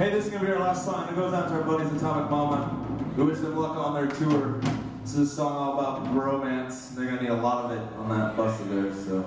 Hey, this is going to be our last song. It goes out to our buddies Atomic Mama. We wish them luck on their tour. This is a song all about romance. They're going to need a lot of it on that bus of theirs, so.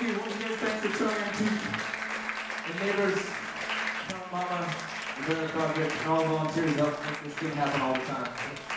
Thank you. Once again, thanks to Tony Antique, the neighbors, Mama, the Vera Project, and all the volunteers that help make this thing happen all the time.